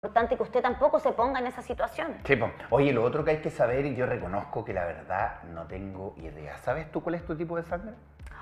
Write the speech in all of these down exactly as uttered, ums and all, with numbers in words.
importante que usted tampoco se ponga en esa situación. Sí, pues. Oye, lo otro que hay que saber, y yo reconozco que la verdad no tengo idea. ¿Sabes tú cuál es tu tipo de sangre?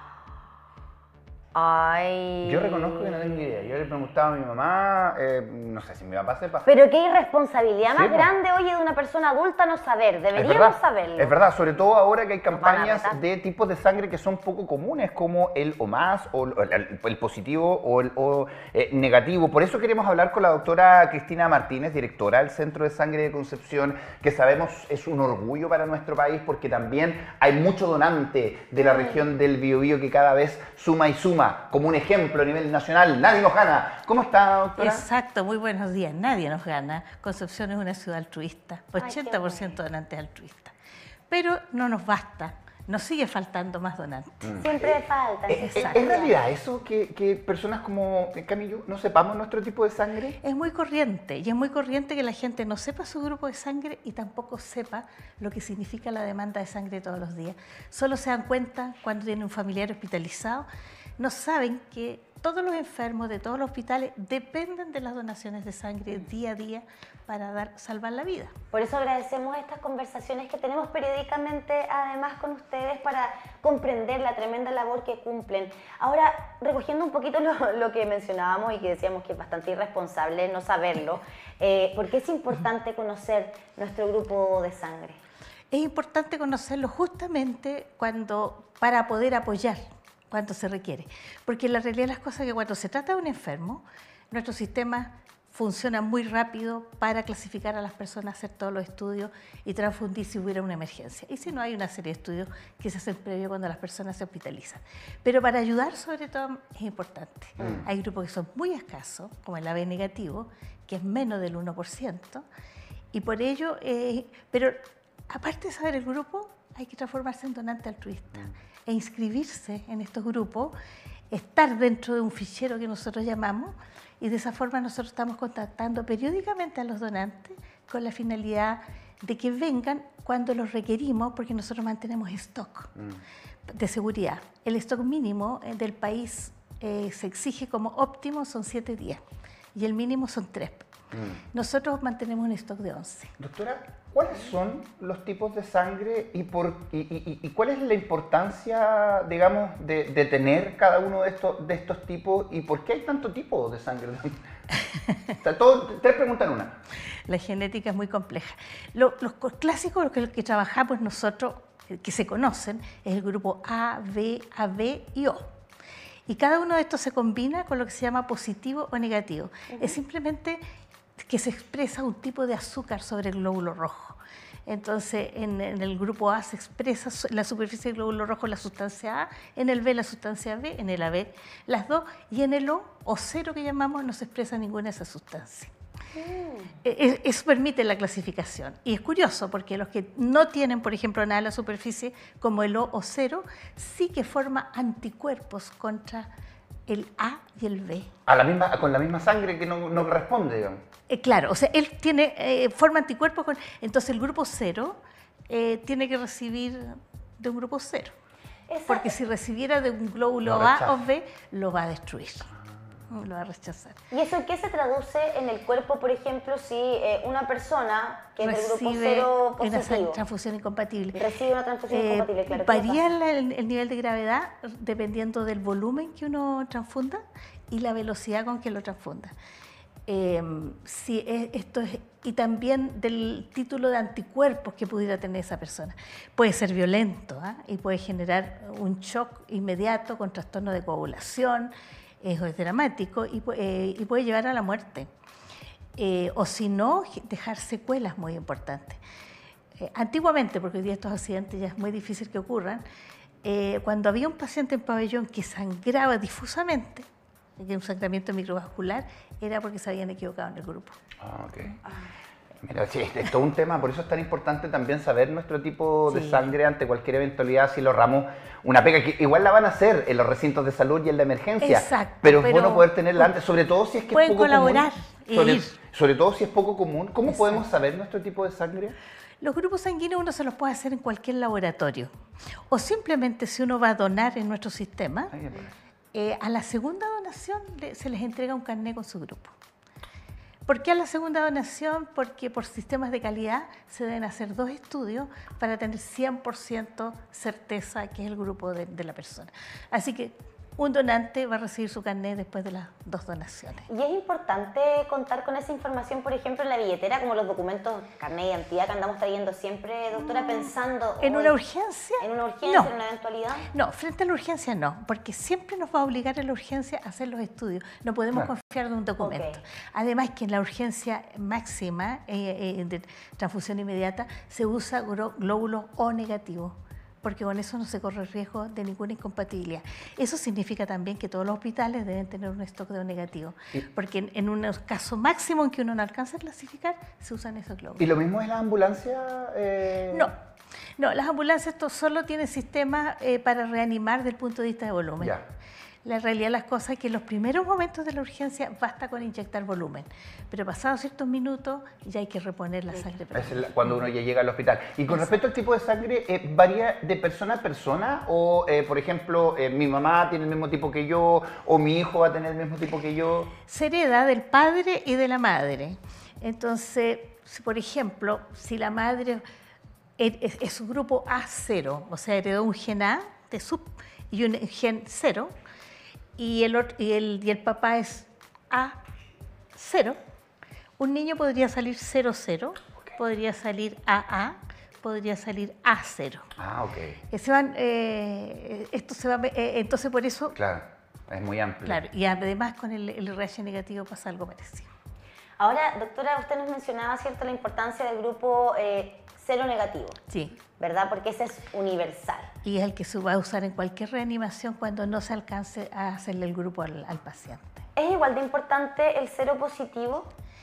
Ay... Yo reconozco que no tengo idea. Yo le preguntaba a mi mamá, eh, no sé si mi papá sepa. Pero qué irresponsabilidad Sí, más po. grande, oye, de una persona adulta no saber. Es Deberíamos verdad, saberlo. es verdad, sobre todo ahora que hay Nos van a campañas retar. de tipos de sangre que son poco comunes, como el O más, o el, el- el positivo o el O eh, negativo. Por eso queremos hablar con la doctora Cristina Martínez, directora del Centro de Sangre de Concepción, que sabemos es un orgullo para nuestro país porque también hay mucho donante de la región del Biobío que cada vez suma y suma. Como un ejemplo a nivel nacional, nadie nos gana. ¿Cómo está, doctora? Exacto, muy buenos días. Nadie nos gana. Concepción es una ciudad altruista, qué ochenta por ciento donantes altruistas. Pero no nos basta, nos sigue faltando más donantes. Siempre faltan. ¿Es, sí, es- exacto. es realidad eso que, que personas como Camilo no sepamos nuestro tipo de sangre? Es muy corriente y es muy corriente que la gente no sepa su grupo de sangre y tampoco sepa lo que significa la demanda de sangre todos los días. Solo se dan cuenta cuando tienen un familiar hospitalizado, no saben que todos los enfermos de todos los hospitales dependen de las donaciones de sangre día a día para dar, salvar la vida. Por eso agradecemos estas conversaciones que tenemos periódicamente, además con ustedes, para comprender la tremenda labor que cumplen. Ahora, recogiendo un poquito lo, lo que mencionábamos y que decíamos que es bastante irresponsable no saberlo, eh, ¿por qué es importante conocer nuestro grupo de sangre? Es importante conocerlo justamente cuando, para poder apoyar cuando se requiere. Porque la realidad de las cosas es que cuando se trata de un enfermo, nuestro sistema funciona muy rápido para clasificar a las personas, hacer todos los estudios y transfundir si hubiera una emergencia. Y si no, hay una serie de estudios que se hacen previo cuando las personas se hospitalizan. Pero para ayudar, sobre todo, es importante. Mm. Hay grupos que son muy escasos, como el A B negativo, que es menos del uno por ciento, y por ello, eh, pero aparte de saber el grupo, hay que transformarse en donante altruista e inscribirse en estos grupos, estar dentro de un fichero que nosotros llamamos, y de esa forma nosotros estamos contactando periódicamente a los donantes con la finalidad de que vengan cuando los requerimos, porque nosotros mantenemos stock mm. de seguridad. El stock mínimo del país eh, se exige como óptimo son siete días y el mínimo son tres. Mm. Nosotros mantenemos un stock de once. Doctora, ¿cuáles son los tipos de sangre y, por, y, y, y cuál es la importancia, digamos, de, de tener cada uno de estos, de estos tipos y por qué hay tanto tipo de sangre? O sea, todo, tres preguntas en una. La genética es muy compleja. Lo, los clásicos, los que, los que trabajamos nosotros, que se conocen, es el grupo A, B, A B y O. Y cada uno de estos se combina con lo que se llama positivo o negativo. Uh-huh. Es simplemente que se expresa un tipo de azúcar sobre el glóbulo rojo. Entonces, en, en el grupo A se expresa en la superficie del glóbulo rojo la sustancia A, en el B la sustancia B, en el A B las dos, y en el O, o cero que llamamos, no se expresa ninguna de esas sustancias. Mm. Eso permite la clasificación. Y es curioso porque los que no tienen, por ejemplo, nada en la superficie, como el O o cero, sí que forma anticuerpos contra el A y el B. A la misma, con la misma sangre que no, no corresponde, digamos. Eh, claro, o sea, él tiene, eh, forma anticuerpos, con, entonces el grupo cero eh, tiene que recibir de un grupo cero. Esa, porque si recibiera de un glóbulo A o B, lo va a destruir. Lo va a rechazar. ¿Y eso en qué se traduce en el cuerpo, por ejemplo, si eh, una persona que es del grupo cero positivo una transfusión incompatible recibe una transfusión eh, incompatible? Claro, varía el, el nivel de gravedad dependiendo del volumen que uno transfunda y la velocidad con que lo transfunda. Eh, si es, esto es, y también del título de anticuerpos que pudiera tener esa persona. Puede ser violento ¿eh? y puede generar un shock inmediato con trastorno de coagulación. Es dramático y, eh, y puede llevar a la muerte. Eh, o si no, dejar secuelas muy importantes. Eh, antiguamente, porque hoy día estos accidentes ya es muy difícil que ocurran, eh, cuando había un paciente en pabellón que sangraba difusamente, que un sangramiento microvascular, era porque se habían equivocado en el grupo. Ah, ok. Ah. Mira, sí, es todo un tema, por eso es tan importante también saber nuestro tipo de sí. sangre ante cualquier eventualidad, si lo ramos una pega, que igual la van a hacer en los recintos de salud y en la emergencia, Exacto, pero es pero bueno poder tenerla antes, sobre todo si es que pueden es poco colaborar común. Sobre, sobre todo si es poco común, ¿cómo Exacto. podemos saber nuestro tipo de sangre? Los grupos sanguíneos uno se los puede hacer en cualquier laboratorio, o simplemente si uno va a donar en nuestro sistema, eh, a la segunda donación le, se les entrega un carnet con su grupo. ¿Por qué a la segunda donación? Porque por sistemas de calidad se deben hacer dos estudios para tener cien por ciento certeza que es el grupo de, de la persona. Así que un donante va a recibir su carnet después de las dos donaciones. Y es importante contar con esa información, por ejemplo, en la billetera, como los documentos, carnet de identidad que andamos trayendo siempre, doctora, pensando... ¿En hoy, una urgencia? ¿En una urgencia, No. en una eventualidad? No, frente a la urgencia no, porque siempre nos va a obligar a la urgencia a hacer los estudios. No podemos Claro. confiar de un documento. Ok. Además que en la urgencia máxima eh, eh, de transfusión inmediata se usa glóbulos O negativos, porque con eso no se corre riesgo de ninguna incompatibilidad. Eso significa también que todos los hospitales deben tener un stock de O negativo, porque en, en un caso máximo en que uno no alcanza a clasificar, se usan esos glóbulos. ¿Y lo mismo es la ambulancia? Eh... No, no, las ambulancias esto solo tienen sistemas eh, para reanimar desde el punto de vista de volumen. Ya. La realidad de las cosas es que en los primeros momentos de la urgencia basta con inyectar volumen, pero pasados ciertos minutos ya hay que reponer la sangre. Es el- cuando uno ya llega al hospital. Y con respecto al tipo de sangre, eh, ¿varía de persona a persona? O, eh, por ejemplo, eh, mi mamá tiene el mismo tipo que yo, o mi hijo va a tener el mismo tipo que yo. Se hereda del padre y de la madre. Entonces, si, por ejemplo, si la madre es, es- es su grupo A cero, o sea, heredó un gen A de su, y un gen cero, y el, otro- y, el, y el papá es A cero, un niño podría salir cero cero, Ok. podría salir A A, podría salir A cero. Ah, ok. Eh, se van, eh, esto se va, eh, entonces por eso, Claro, es muy amplio. claro, y además con el, el R H negativo pasa algo parecido. Ahora, doctora, usted nos mencionaba, ¿cierto?, la importancia del grupo eh, cero negativo, Sí, ¿verdad? Porque ese es universal. y es el que se va a usar en cualquier reanimación cuando no se alcance a hacerle el grupo al, al paciente. ¿Es igual de importante el cero positivo?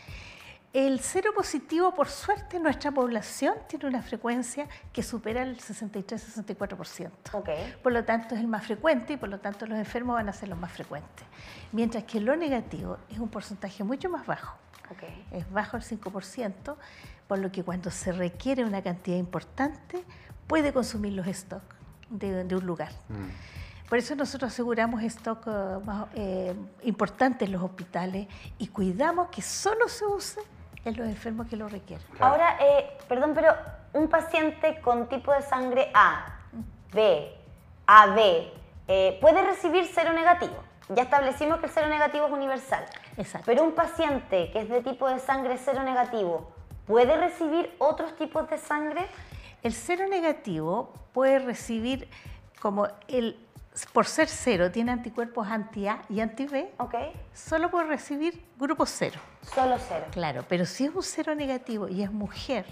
El cero positivo, por suerte, en nuestra población tiene una frecuencia que supera el sesenta y tres a sesenta y cuatro por ciento. Ok. Por lo tanto, es el más frecuente y por lo tanto los enfermos van a ser los más frecuentes. Mientras que lo negativo es un porcentaje mucho más bajo. Ok. Es bajo el cinco por ciento, por lo que cuando se requiere una cantidad importante, puede consumir los stocks de, de un lugar. Mm. Por eso nosotros aseguramos stock eh, más, eh, importantes en los hospitales y cuidamos que solo se use en los enfermos que lo requieren. Claro. Ahora, eh, perdón, pero un paciente con tipo de sangre A, B, A B, eh, puede recibir cero negativo. Ya establecimos que el cero negativo es universal. Exacto. Pero un paciente que es de tipo de sangre cero negativo, ¿puede recibir otros tipos de sangre? El cero negativo puede recibir, como el, por ser cero, tiene anticuerpos anti-A y anti-B, Ok. solo puede recibir grupo cero. Solo cero. Claro, pero si es un cero negativo y es mujer,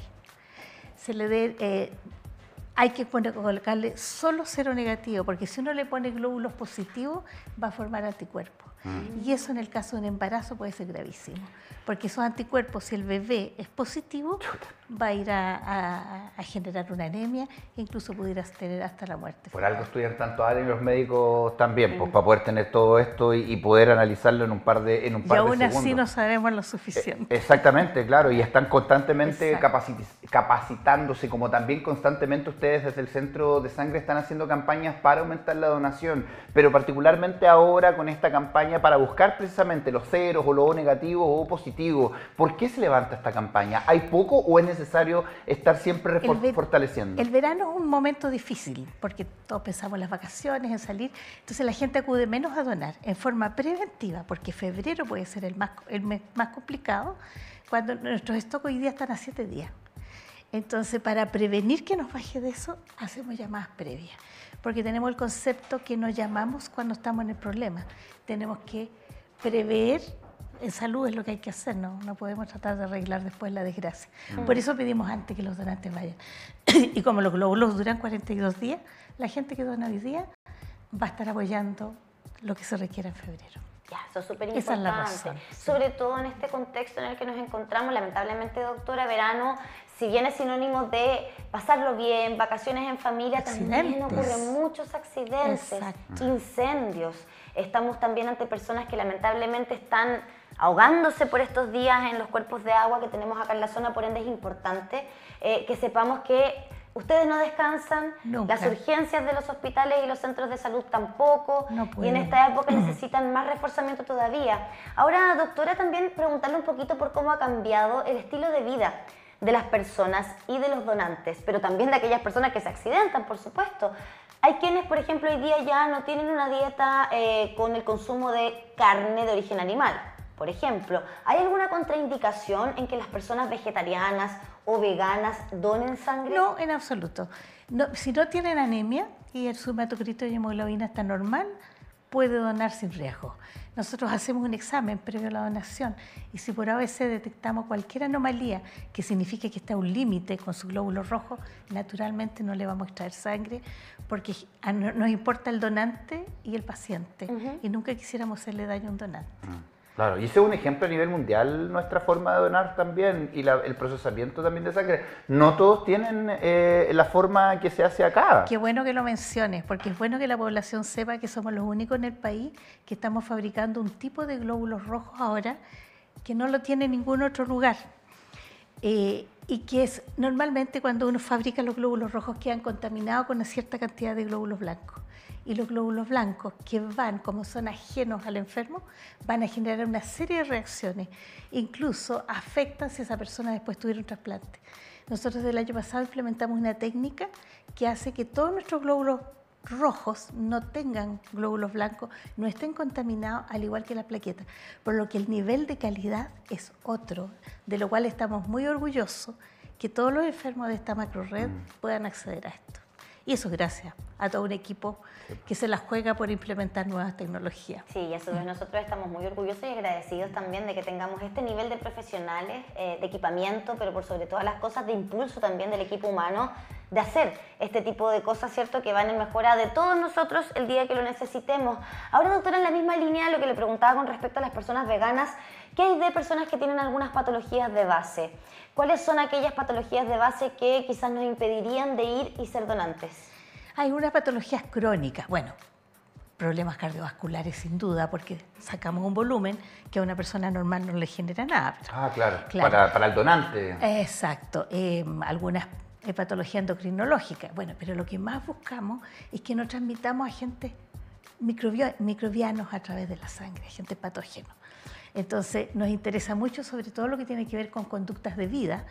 se le dé, eh, hay que poner, colocarle solo cero negativo, porque si uno le pone glóbulos positivos, va a formar anticuerpos. Y eso en el caso de un embarazo puede ser gravísimo, porque esos anticuerpos, si el bebé es positivo, va a ir a, a- a generar una anemia e incluso pudieras tener hasta la muerte. Por algo estudian tanto áreas y los médicos también, pues para poder tener todo esto y, y poder analizarlo en un par de, en un Y par de aún segundos. así no sabemos lo suficiente. Exactamente, claro, y están constantemente Exacto. capacit- capacitándose, como también constantemente ustedes desde el Centro de Sangre están haciendo campañas para aumentar la donación, pero particularmente ahora con esta campaña para buscar precisamente los ceros o los O negativos o O positivos. ¿Por qué se levanta esta campaña? ¿Hay poco o es necesario estar siempre refor- El ver- fortaleciendo? El verano es un momento difícil porque todos pensamos en las vacaciones, en salir. Entonces la gente acude menos a donar en forma preventiva, porque febrero puede ser el, más, el mes más complicado, cuando nuestros stocks hoy día están a siete días. Entonces, para prevenir que nos baje de eso, hacemos llamadas previas, porque tenemos el concepto que nos llamamos cuando estamos en el problema. Tenemos que prever. En salud es lo que hay que hacer, no, no podemos tratar de arreglar después la desgracia. Por eso pedimos antes que los donantes vayan. Y como los glóbulos duran cuarenta y dos días, la gente que dona hoy día va a estar apoyando lo que se requiera en febrero. Ya, eso es súper Esa es la importante. razón, sí. Sobre todo en este contexto en el que nos encontramos, lamentablemente, doctora, verano, si bien es sinónimo de pasarlo bien, vacaciones en familia, también Accidentes. ocurren muchos accidentes, Exacto. incendios. Estamos también ante personas que lamentablemente están ahogándose por estos días en los cuerpos de agua que tenemos acá en la zona, por ende es importante eh, que sepamos que Ustedes no descansan, Nunca. las urgencias de los hospitales y los centros de salud tampoco, No y en pueden. esta época necesitan más reforzamiento todavía. Ahora, doctora, también preguntarle un poquito por cómo ha cambiado el estilo de vida de las personas y de los donantes, pero también de aquellas personas que se accidentan, por supuesto. Hay quienes, por ejemplo, hoy día ya no tienen una dieta eh, con el consumo de carne de origen animal, por ejemplo. ¿Hay alguna contraindicación en que las personas vegetarianas o veganas donen sangre? No, en absoluto. No, si no tienen anemia y el su hematocrito y hemoglobina está normal, puede donar sin riesgo. Nosotros hacemos un examen previo a la donación y si por A B C detectamos cualquier anomalía que signifique que está a un límite con su glóbulo rojo, naturalmente no le vamos a extraer sangre porque a no- nos importa el donante y el paciente Ujú. y nunca quisiéramos hacerle daño a un donante. Claro, y ese es un ejemplo a nivel mundial, nuestra forma de donar también y la- el procesamiento también de sangre. No todos tienen eh, la forma que se hace acá. Qué bueno que lo menciones, porque es bueno que la población sepa que somos los únicos en el país que estamos fabricando un tipo de glóbulos rojos ahora que no lo tiene ningún otro lugar. Eh, y que es normalmente cuando uno fabrica los glóbulos rojos quedan contaminados con una cierta cantidad de glóbulos blancos. Y los glóbulos blancos que van, como son ajenos al enfermo, van a generar una serie de reacciones. Incluso afectan si esa persona después tuviera un trasplante. Nosotros el año pasado implementamos una técnica que hace que todos nuestros glóbulos rojos no tengan glóbulos blancos, no estén contaminados al igual que la plaqueta, por lo que el nivel de calidad es otro, de lo cual estamos muy orgullosos que todos los enfermos de esta macrored puedan acceder a esto. Y eso gracias a todo un equipo que se la juega por implementar nuevas tecnologías. Sí, y a su vez nosotros estamos muy orgullosos y agradecidos también de que tengamos este nivel de profesionales, eh, de equipamiento, pero por sobre todas las cosas de impulso también del equipo humano de hacer este tipo de cosas, ¿cierto?, que van en mejora de todos nosotros el día que lo necesitemos. Ahora, doctora, en la misma línea lo que le preguntaba con respecto a las personas veganas, ¿qué hay de personas que tienen algunas patologías de base? ¿Cuáles son aquellas patologías de base que quizás nos impedirían de ir y ser donantes? Hay unas patologías crónicas, bueno, problemas cardiovasculares sin duda, porque sacamos un volumen que a una persona normal no le genera nada. Ah, claro, Claro. Para, para el donante. Exacto, eh, algunas eh, patologías endocrinológicas. Bueno, pero lo que más buscamos es que no transmitamos agentes microbio- microbianos a través de la sangre, agentes patógenos. Entonces, nos interesa mucho sobre todo lo que tiene que ver con conductas de vida,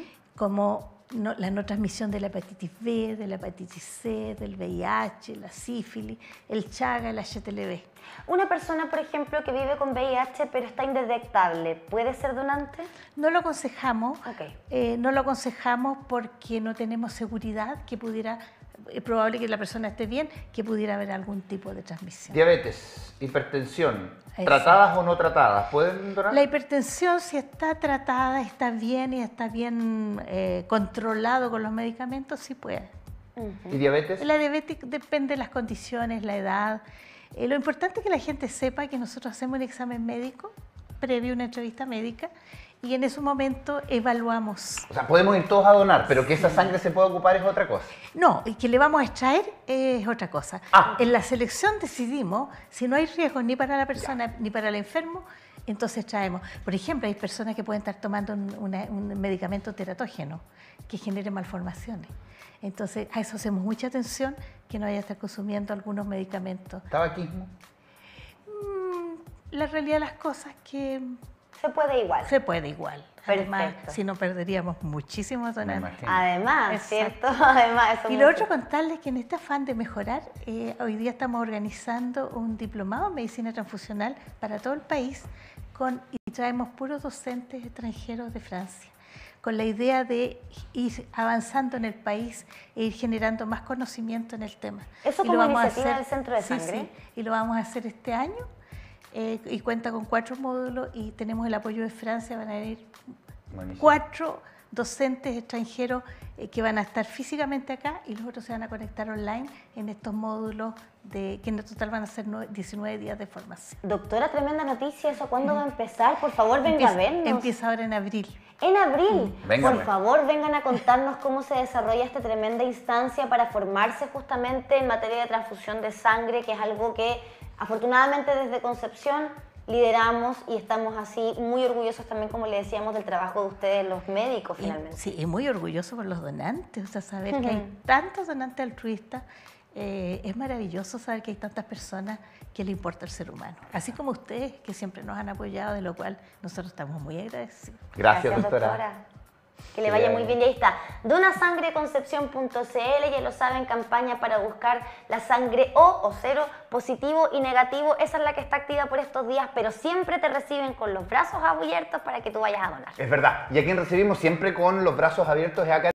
como no- la no transmisión de la hepatitis B, de la hepatitis C, del V I H, la sífilis, el Chaga, el H T L V. Una persona, por ejemplo, que vive con V I H pero está indetectable, ¿puede ser donante? No lo aconsejamos, Ok. eh, no lo aconsejamos porque no tenemos seguridad que pudiera, es probable que la persona esté bien, que pudiera haber algún tipo de transmisión. Diabetes, hipertensión, Eso. tratadas o no tratadas, ¿pueden donar? La hipertensión, si está tratada, está bien y está bien eh, controlado con los medicamentos, sí puede. ¿Y diabetes? La diabetes depende de las condiciones, la edad. Eh, lo importante es que la gente sepa que nosotros hacemos un examen médico previo a una entrevista médica y en ese momento evaluamos. O sea, podemos ir todos a donar, pero que esa sangre se pueda ocupar es otra cosa. No, y que le vamos a extraer es otra cosa. Ah. En la selección decidimos, si no hay riesgo ni para la persona ni para el enfermo, entonces traemos. Por ejemplo, hay personas que pueden estar tomando un, una- un medicamento teratógeno que genere malformaciones. Entonces, a eso hacemos mucha atención, que no vaya a estar consumiendo algunos medicamentos. Tabaquismo. Mm, la realidad de las cosas es que Se puede igual. se puede igual. Además, Perfecto. si no perderíamos muchísimos Me donantes. imagino. Además, Exacto. ¿cierto? Además, eso Y es lo muy otro, cierto. contarles que en este afán de mejorar, eh, hoy día estamos organizando un diplomado en medicina transfusional para todo el país con, y traemos puros docentes extranjeros de Francia, con la idea de ir avanzando en el país e ir generando más conocimiento en el tema. Eso Y lo como vamos a iniciativa hacer- del Centro de sí, Sangre. sí, y lo vamos a hacer este año eh, y cuenta con cuatro módulos y tenemos el apoyo de Francia, van a ir Buenísimo. cuatro docentes extranjeros eh, que van a estar físicamente acá y los otros se van a conectar online en estos módulos de, que en total van a ser nue- diecinueve días de formación. Doctora, tremenda noticia. ¿Eso cuándo va a empezar? Por favor, venga Empieza, a vernos. empieza ahora en abril. En abril. Venga, Por pues. favor, vengan a contarnos cómo se desarrolla esta tremenda instancia para formarse justamente en materia de transfusión de sangre, que es algo que afortunadamente desde Concepción lideramos y estamos así muy orgullosos también, como le decíamos, del trabajo de ustedes, los médicos, finalmente. Y, sí, y muy orgulloso por los donantes, o sea, saber que hay tantos donantes altruistas, eh, es maravilloso saber que hay tantas personas que le importa el ser humano, así como ustedes que siempre nos han apoyado, de lo cual nosotros estamos muy agradecidos. Gracias, Gracias doctora. doctora. Que le vaya muy bien. Y ahí está, donasangreconcepción punto c l, ya lo saben, campaña para buscar la sangre O o cero, positivo y negativo. Esa es la que está activa por estos días, pero siempre te reciben con los brazos abiertos para que tú vayas a donar. Es verdad, y a quien recibimos siempre con los brazos abiertos es acá.